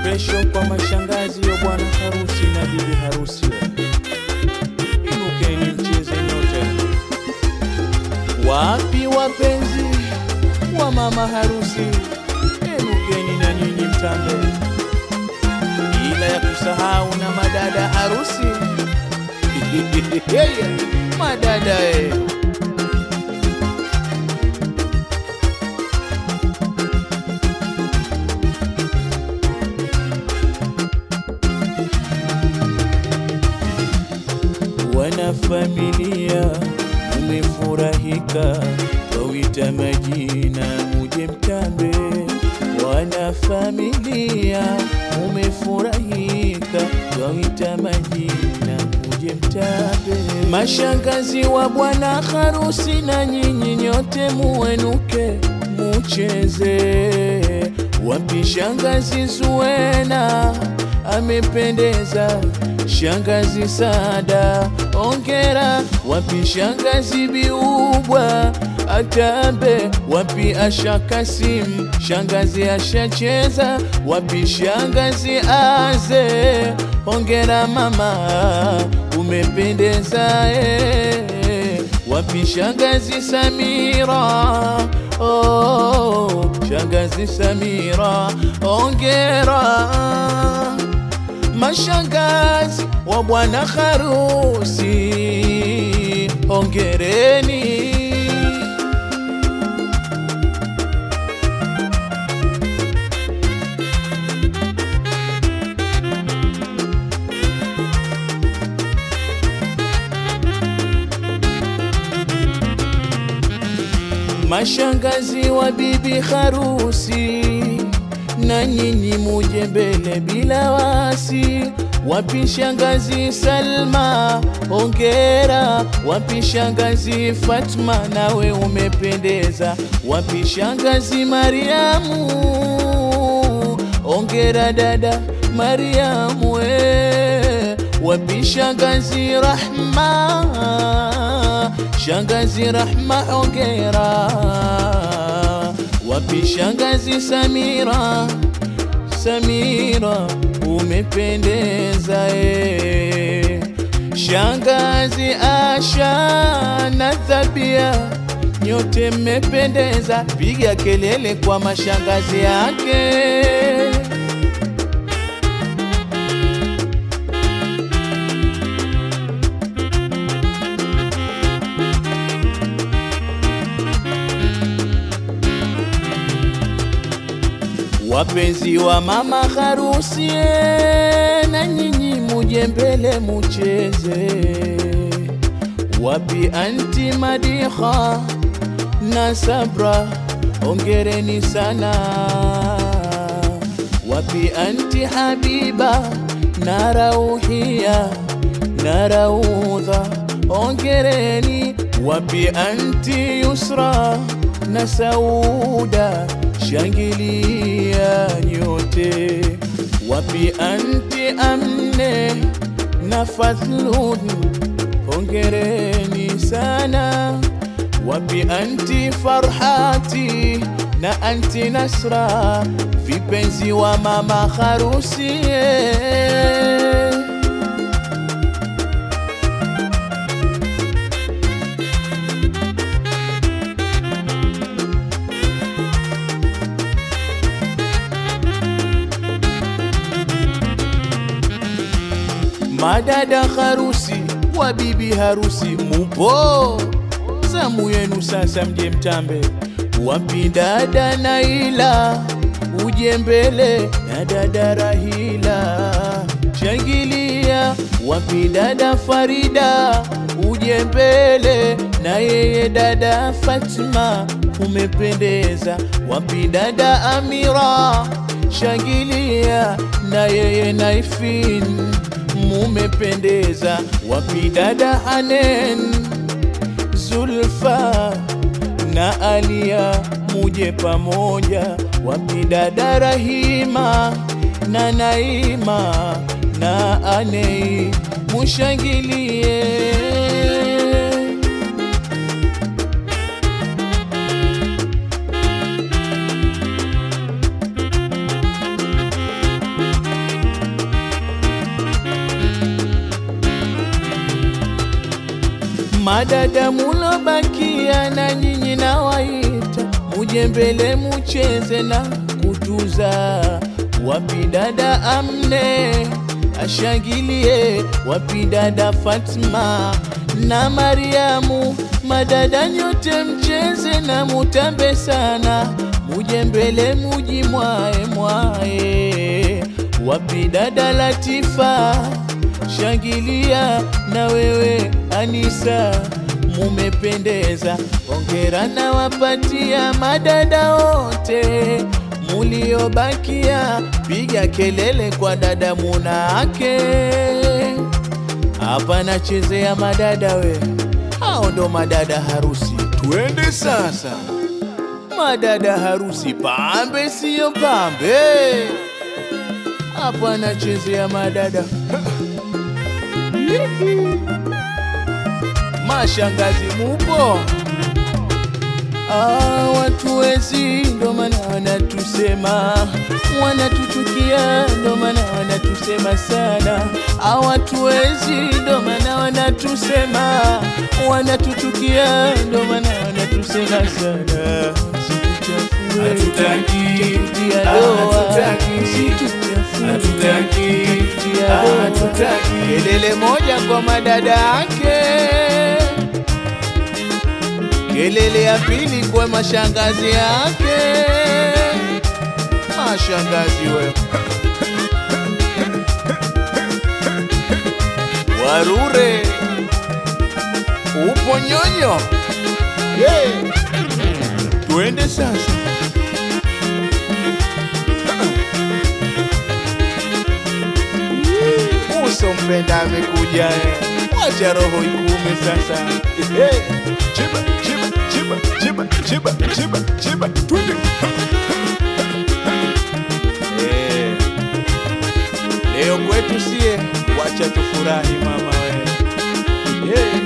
Special kwa mashangazi ya bwana harusi na bibi harusi. Inukeni mcheze nyote. Wapi wapenzi wa mama harusi? Inukeni na nyinyi mtambe. Bila ya kusahau na madada harusi. Madada wana familia umefurahika, wawita majina muje mtambe. Wana familia umefurahika, wawita majina muje mtambe. Mashangazi wa bwana harusi na nyinyi nyote muenuke mucheze. Wapi shangazi Zuena amependeza, shangazi Sada ongera. Wapi shangazi Biubwa atambe, wapi Asha Kasim shangazi ashacheza. Wapi shangazi Aze ongera mama umependeza Wapi shangazi Samira, oh shangazi Samira ongera. Mashangazi wa bwana harusi hongereni. Mashangazi wa bibi harusi na nyinyi muje mbele bila wasi. Wapi shangazi Salma ongera. Wapi shangazi Fatma nawe umependeza. Wapi shangazi Mariamu ongera dada Mariamu Wapi shangazi Rahma, shangazi Rahma ongera. Wapi shangazi Samira, Samira umependeza Shangazi Asha na Thabia nyote mmependeza. Piga kelele kwa mashangazi yake. Wapenzi wa mama harusi na nyinyi muje mbele mucheze. Wapi anti Madiha na Sabra ongereni sana. Wapi anti Habiba na Rauhia na Raudha ongereni. Wapi anti Yusra na Sauda shangilia nyote. Wapi anti Amne na Fadhlun hongereni sana. Wapi anti Farhati na anti Nasra vipenzi wa mama harusi Madada harusi wa bibi harusi mupo, zamu yenu sasa mje mtambe. Wapi dada Naila uje mbele na dada Rahila shangilia. Wapi dada Farida uje mbele na yeye dada Fatma umependeza. Wapi dada Amira shangilia na yeye Naifin mumependeza. Wapi dada Hanen, Zulfa na Alia muje pamoja. Wapi dada Rahima na Naima na Anei mushangilie. Madada mulobakia na nyinyi nawaita, muje mbele mucheze na kutuza. Wapi dada Amne ashangilie, wapi dada Fatma na Mariamu, madada nyote mcheze na mutambe sana, muje mbele mujimwae mwae. Wapi dada Latifa shangilia, na wewe Anisa mumependeza, hongera na wapatia madada wote muliobakia, piga kelele kwa dada Munake. Hapa nachezea madada we, hao ndo madada harusi. Twende sasa madada harusi, pambe siyo pambe. Hapa nachezea madada mashangazi mupo, watu wezi ndo maana wanatusema, wanatuchukia ndo maana wanatusema sana. Watu wezi ndo maana wanatusema, wanatuchukia ndo maana wanatusema sana. Hatutaki, kelele moja kwa madada yake, kelele ya pili kwa mashangazi yake. Mashangazi we Warure, upo nyonyo? Twende sasa uso mpenda amekuja, wacha roho ikume sasa. chiba, chiba, chiba, chiba, chiba, chiba, chiba, twende. Leo kwetu sie, wacha tufurahi mama we.